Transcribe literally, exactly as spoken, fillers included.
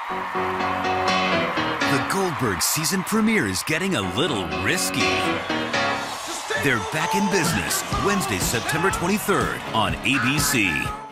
The Goldbergs season premiere is getting a little risky. They're back in business Wednesday, September twenty-third on A B C.